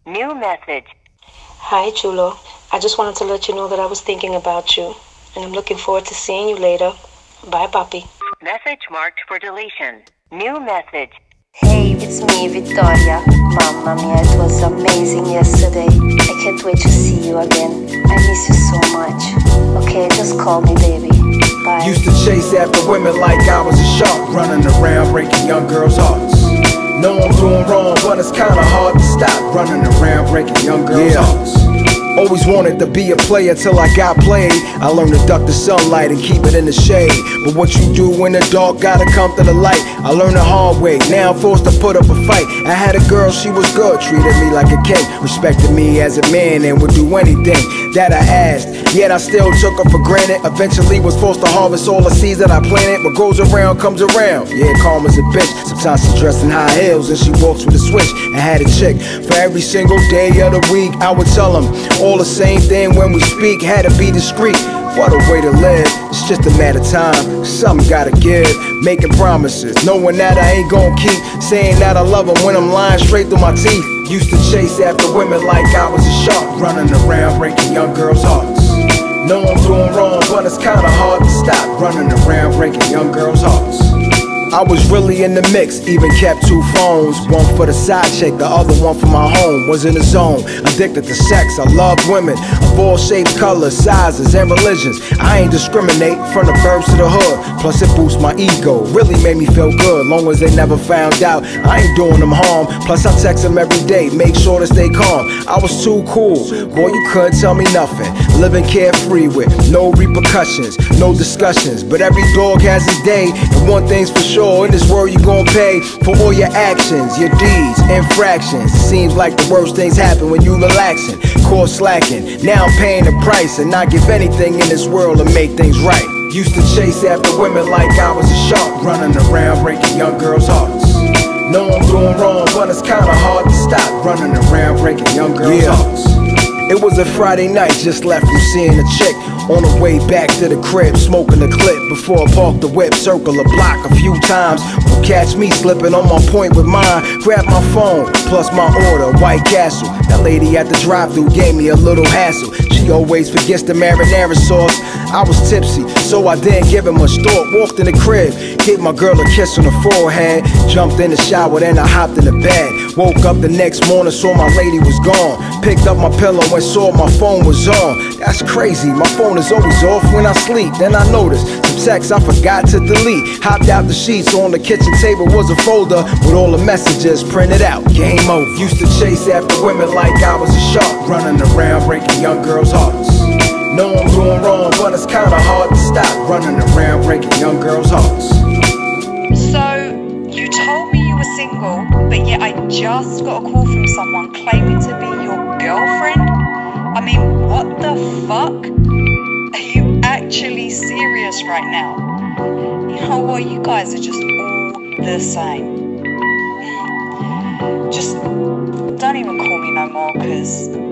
New message. Hi, Chulo. I just wanted to let you know that I was thinking about you, and I'm looking forward to seeing you later. Bye, Papi. Message marked for deletion. New message. Hey, it's me, Victoria. Mamma mia, it was amazing yesterday. I can't wait to see you again. I miss you so much. Okay, just call me, baby. Bye. Used to chase after women like I was a shark, running around breaking young girls' hearts. Know I'm doing wrong, but it's kinda hard to stop running around breaking young girls' hearts. Always wanted to be a player till I got played. I learned to duck the sunlight and keep it in the shade. But what you do in the dark gotta come to the light. I learned the hard way, now I'm forced to put up a fight. I had a girl, she was good, treated me like a king, respected me as a man and would do anything that I asked. Yet I still took her for granted. Eventually was forced to harvest all the seeds that I planted. What goes around comes around. Yeah, calm as a bitch. Sometimes she's dressed in high heels and she walks with a switch. I had a chick for every single day of the week. I would tell them all the same thing when we speak. Had to be discreet. What a way to live. It's just a matter of time. Something gotta give. Making promises, knowing that I ain't gon' keep. Saying that I love them when I'm lying straight through my teeth. Used to chase after women like I was a shark, running around breaking young girls' hearts. Know I'm doing wrong, but it's kinda hard to stop running around breaking young girls' hearts. I was really in the mix, even kept 2 phones. One for the side chick, the other one for my home. Was in the zone, addicted to sex. I love women of all shapes, colors, sizes, and religions. I ain't discriminate from the burbs to the hood. Plus it boosts my ego, really made me feel good. Long as they never found out, I ain't doing them harm. Plus I text them every day, make sure to stay calm. I was too cool, boy you couldn't tell me nothing. Living carefree with no repercussions, no discussions. But every dog has his day, and one thing's for sure. In this world you gon' pay for all your actions, your deeds, infractions. It seems like the worst things happen when you relaxing, caught slacking. Now I'm paying the price and not give anything in this world to make things right. Used to chase after women like I was a shark, running around breaking young girls' hearts. Know I'm doing wrong, but it's kinda hard to stop running around breaking young girls' hearts. It was a Friday night, just left from seeing a chick. On the way back to the crib, smoking the clip. Before I parked the whip, circle the block a few times. Will catch me slipping on my point with mine. Grab my phone, plus my order, White Castle. That lady at the drive-thru gave me a little hassle. She always forgets the marinara sauce. I was tipsy, so I didn't give it much thought. Walked in the crib, gave my girl a kiss on the forehead. Jumped in the shower, then I hopped in the bed. Woke up the next morning, saw my lady was gone. Picked up my pillow and saw my phone was on. That's crazy, my phone is always off when I sleep. Then I noticed some texts I forgot to delete. Hopped out the sheets, on the kitchen table was a folder with all the messages printed out. Game over. Used to chase after women like I was a shark, running around breaking young girls' hearts. Know I'm doing wrong, but it's kinda hard to stop running around breaking young girls' hearts. So, you told me you were single, but yet I just got a call from someone claiming to be your girlfriend? I mean, what the fuck? Are you actually serious right now? You know what, you guys are just all the same. Just don't even call me no more, cause